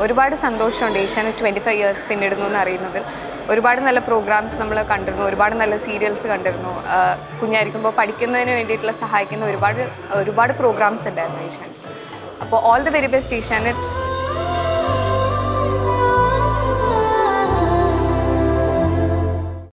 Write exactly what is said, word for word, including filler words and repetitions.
ഒരുപാട് സന്തോഷമുണ്ട് Asianet twenty five years പിന്നിടുന്നു എന്ന് അറിയുന്നതിൽ. ഒരുപാട് നല്ല പ്രോഗ്രാംസ് നമ്മൾ കണ്ടിരുന്നു, ഒരുപാട് നല്ല സീരിയൽസ് കണ്ടിരുന്നു. കുഞ്ഞായിരിക്കുമ്പോൾ പഠിക്കുന്നതിന് വേണ്ടിയിട്ടുള്ള സഹായിക്കുന്ന ഒരുപാട് ഒരുപാട് പ്രോഗ്രാംസ് ഉണ്ടായിരുന്നു ഏഷ്യാനെറ്റ്. അപ്പോൾ all the very best Asianet.